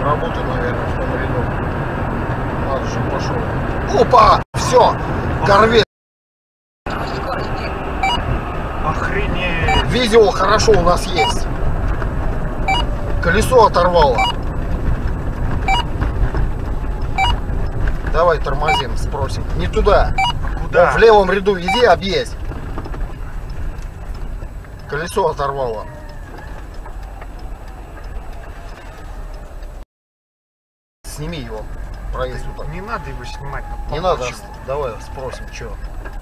Работа, наверное, в том ряду. Ладно же, пошел. Опа! Все! Корвет! Охренеть! Видео хорошо у нас есть. Колесо оторвало. Давай тормозим, спросим. Не туда. Куда? Вон в левом ряду иди, объездь. Колесо оторвало. Сними его. Проезд вот так. Не надо его снимать. Не надо. Давай спросим, что.